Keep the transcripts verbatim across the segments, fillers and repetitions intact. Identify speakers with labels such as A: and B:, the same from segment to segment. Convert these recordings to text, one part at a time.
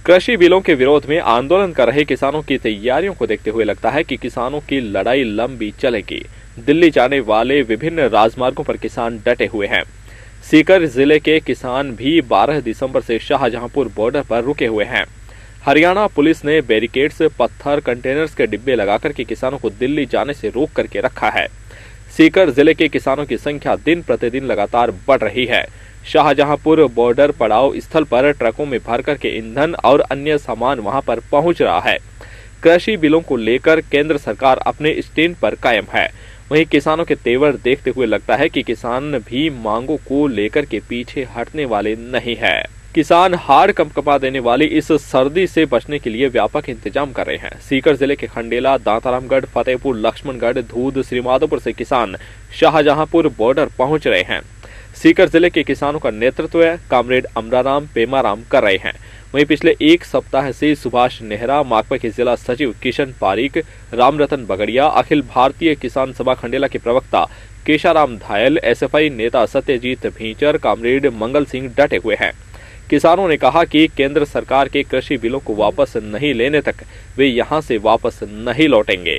A: कृषि बिलों के विरोध में आंदोलन कर रहे किसानों की तैयारियों को देखते हुए लगता है कि किसानों की लड़ाई लंबी चलेगी। दिल्ली जाने वाले विभिन्न राजमार्गों पर किसान डटे हुए हैं। सीकर जिले के किसान भी बारह दिसंबर से शाहजहांपुर बॉर्डर पर रुके हुए हैं। हरियाणा पुलिस ने बैरिकेड्स, पत्थर, कंटेनर्स के डिब्बे लगाकर के किसानों को दिल्ली जाने से रोक करके रखा है। सीकर जिले के किसानों की संख्या दिन प्रतिदिन लगातार बढ़ रही है। शाहजहांपुर बॉर्डर पड़ाव स्थल पर ट्रकों में भर करके ईंधन और अन्य सामान वहां पर पहुंच रहा है। कृषि बिलों को लेकर केंद्र सरकार अपने स्टैंड पर कायम है। वहीं किसानों के तेवर देखते हुए लगता है कि किसान भी मांगों को लेकर के पीछे हटने वाले नहीं है। किसान हाड़ कंपकपा देने वाली इस सर्दी से बचने के लिए व्यापक इंतजाम कर रहे हैं। सीकर जिले के खंडेला, दांतारामगढ़, फतेहपुर, लक्ष्मणगढ़, धूध, श्रीमाधोपुर से किसान शाहजहांपुर बॉर्डर पहुंच रहे हैं। सीकर जिले के किसानों का नेतृत्व कामरेड अमराराम पेमाराम कर रहे हैं। वहीं पिछले एक सप्ताह से सुभाष नेहरा, माकपा के जिला सचिव किशन पारीक, रामरतन बगड़िया, अखिल भारतीय किसान सभा खंडेला के प्रवक्ता केशाराम धायल, एसएफआई नेता सत्यजीत भींचर, कामरेड मंगल सिंह डटे हुए हैं। किसानों ने कहा कि केंद्र सरकार के कृषि बिलों को वापस नहीं लेने तक वे यहां से वापस नहीं लौटेंगे।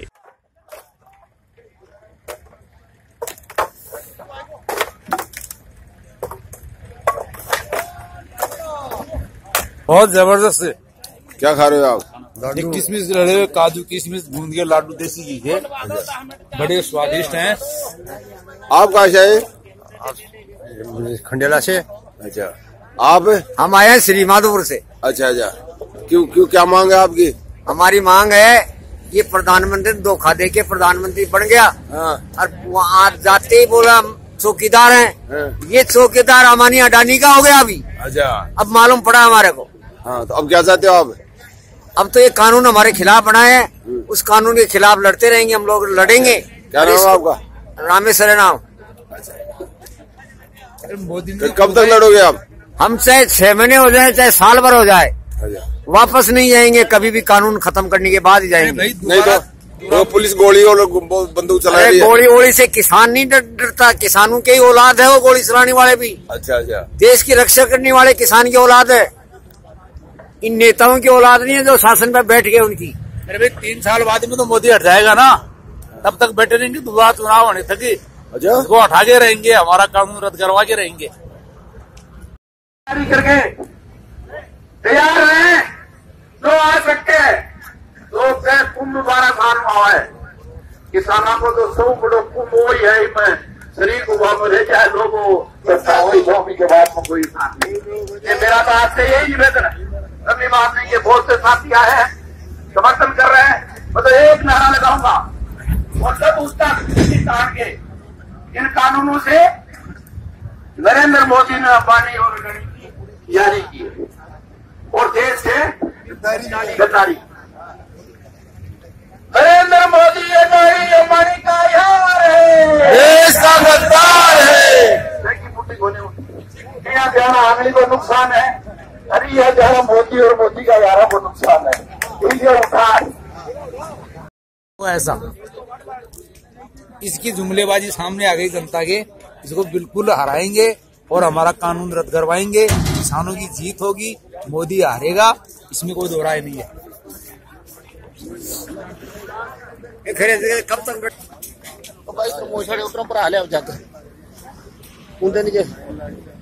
B: बहुत जबरदस्त है।
C: क्या खा रहे हो आप?
B: किशमिश रहे हुए, काजू किशमिश, बूंदी के लाडू, देसी घी के, बड़े स्वादिष्ट हैं।
C: आप कहाँ से आए?
D: खंडेला से।
C: अच्छा, आप?
D: हम आए हैं श्रीमाधोपुर से।
C: अच्छा अच्छा, क्यों क्यों क्या मांग है आपकी?
D: हमारी मांग है ये प्रधानमंत्री धोखा दे के प्रधानमंत्री बन गया।
C: हाँ।
D: और वहाँ जाते ही बोला चौकीदार हैं।
C: हाँ।
D: ये चौकीदार अमानी अडानी का हो गया अभी।
C: अच्छा,
D: अब मालूम पड़ा हमारे को।
C: हाँ, तो अब क्या चाहते हो आप?
D: अब तो ये कानून हमारे खिलाफ बना है, उस कानून के खिलाफ लड़ते रहेंगे, हम लोग लड़ेंगे।
C: क्या नाम है आपका?
D: रामेश्वर नाम।
B: मोदी
C: तो कब तक लड़ोगे आप?
D: हम चाहे छह महीने हो जाए, चाहे साल भर हो जाए, वापस नहीं जाएंगे। कभी भी कानून खत्म करने के बाद ही जाएंगे।
C: नहीं तो, तो पुलिस गोली और बंदूक चला रही है।
D: गोली वोली से किसान नहीं डरता, किसानों के ही औलाद है वो गोली चलाने वाले भी।
C: अच्छा अच्छा,
D: देश की रक्षा करने वाले किसान की औलाद है, इन नेताओं की औलाद नहीं है जो शासन पर बैठ गए उनकी।
B: अरे भाई, तीन साल बाद में तो मोदी हट जाएगा ना, तब तक बैठे रहेंगे, दोबारा चुनाव होने तक ही उसको हटा के रहेंगे, हमारा कानून रद्द करवा के रहेंगे।
E: करके तैयार है जो आ सकते हैं, तो कुंभ बारह साल हुआ है। किसानों को तो सौ बड़ो कुंभ वही है, मैं शरीर को वहां रह जाए लोगों वही के बाद में कोई साथ नहीं। ये मेरा तो आज से यही निवेदन है। अपनी बात नहीं, ये बहुत से साथी आए हैं, समर्थन कर रहे हैं। मैं तो एक नारा लगाऊंगा और सब उसका काट के इन कानूनों से नरेंद्र मोदी ने अंबानी और अडानी की यारी की और देश से गद्दारी। नरेंद्र मोदी अडानी अंबानी का यार है,
C: देश का गद्दार है।
E: यहाँ जाना आंगली को नुकसान है, अरे यह जाना मोदी और मोदी का यारा को नुकसान है। ये उठान
B: ऐसा इसकी जुमलेबाजी सामने आ गई जनता के, इसको बिल्कुल हराएंगे और हमारा कानून रद्द करवाएंगे। किसानों की जीत होगी, मोदी हारेगा, इसमें कोई दो राय नहीं है।
D: कब तक
E: तो भाई प्रमोशन ऊपर पर हाले जाकर